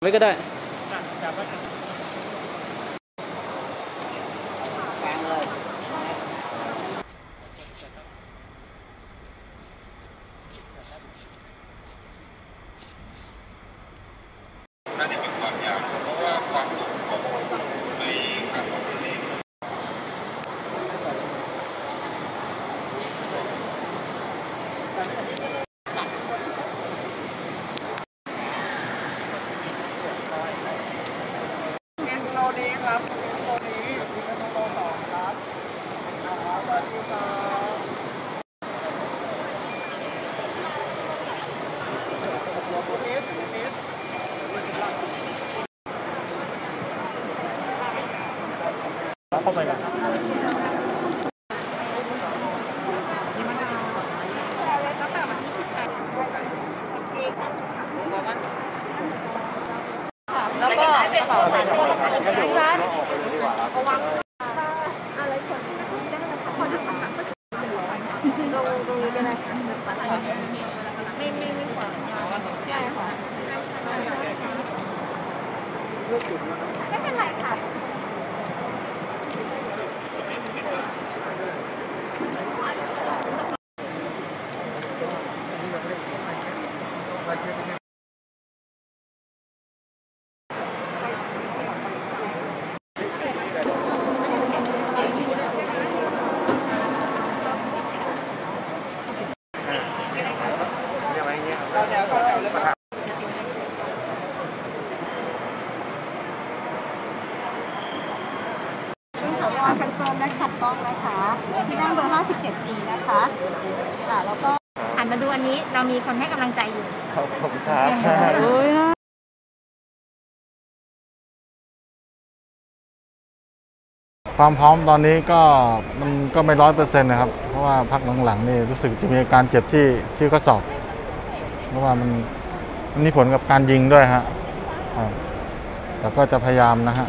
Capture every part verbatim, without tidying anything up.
ไว้ก็ได้จับไว้กลางเลยน่าจะเป็นความยาวเพราะว่าความสูงของในอ่างของนี้เงินโลนี้ครับเงินโลนี้มีเงินโลสองครับสวัสดีครับตัวนี้ตัวนี้เข้าไปกันแล้วก็กระเป๋าตังค์ที่บ้านระวังอะไรคนได้นะคะคนทำอาหารก็ลงตรงนี้เป็นอะไรคะไม่ไม่ไม่ขวางใช่ค่ะไม่เป็นไรค่ะคอนเฟิร์มและขัดกล้องนะคะที่นั่งเบอร์ ห้าสิบเจ็ดจี นะคะค่ะแล้วก็หันมาดูอันนี้เรามีคนให้กำลังใจอยู่ขอบคุณครับความพร้อมตอนนี้ก็มันก็ไม่ร้อยเปอร์เซ็นต์นะครับเพราะว่าพักหลังๆนี่รู้สึกจะมีอาการเจ็บที่ที่ข้อศอกเพราะว่ามันมันมีผลกับการยิงด้วยฮะแต่ก็จะพยายามนะฮะ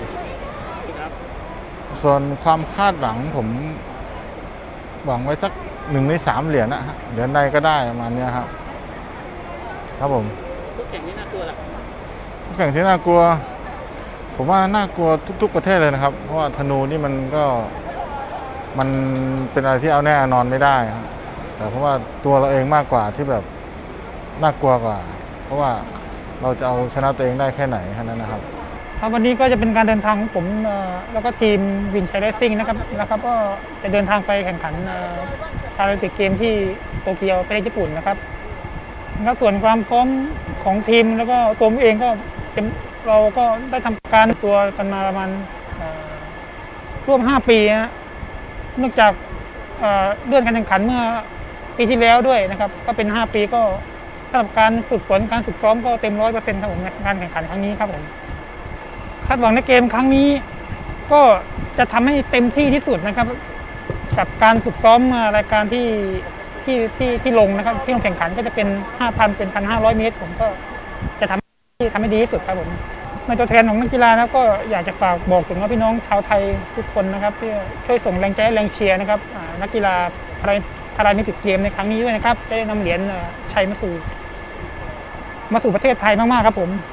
ส่วนความคาดหวังผมหวังไว้สักหนึ่งในสามเหรียญนะฮะเหรียญใดก็ได้ประมาณนี้ครับครับผมคู่แข่งที่น่ากลัวล่ะคู่แข่งที่น่ากลัวผมว่าน่ากลัวทุกๆประเทศเลยนะครับเพราะว่าธนูนี่มันก็มันเป็นอะไรที่เอาแน่นอนไม่ได้ครับแต่เพราะว่าตัวเราเองมากกว่าที่แบบน่ากลัวกว่าเพราะว่าเราจะเอาชนะตัวเองได้แค่ไหนแค่นั้นนะครับครับวันนี้ก็จะเป็นการเดินทางของผมแล้วก็ทีมวินชัยเรซซิ่งนะครับนะครับก็จะเดินทางไปแข่งขันพาราลิมปิกเกมที่โตเกียวประเทศญี่ปุ่นนะครับแล้วส่วนความพร้อมของทีมแล้วก็ตัวผมเองก็เราก็ได้ทำการตัวกันมาประมาณร่วมห้าปีนะเนื่องจากเลื่อนการแข่งขันเมื่อปีที่แล้วด้วยนะครับก็เป็นห้าปีก็สำหรับการฝึกฝนการฝึกซ้อมก็เต็มร้อยเปอร์เซ็นต์ครับผมในการแข่งขันครั้งนี้ครับผมคาดหวังในเกมครั้งนี้ก็จะทำให้เต็มที่ที่สุดนะครับกับการฝึกซ้อมรายการที่ที่ที่ที่ลงนะครับที่ลงแข่งขันก็จะเป็น ห้าพัน เป็น หนึ่งพันห้าร้อย เมตรผมก็จะทำที่ทำให้ดีที่สุดครับผมในตัวแทนของนักกีฬานะก็อยากจะฝากบอกถึงพี่น้องชาวไทยทุกคนนะครับที่ช่วยส่งแรงใจแรงเชียร์นะครับนักกีฬาพาราลิมปิกเกมในครั้งนี้ด้วยนะครับจะนำเหรียญชัยมาสู่มาสู่ประเทศไทยมากๆครับผม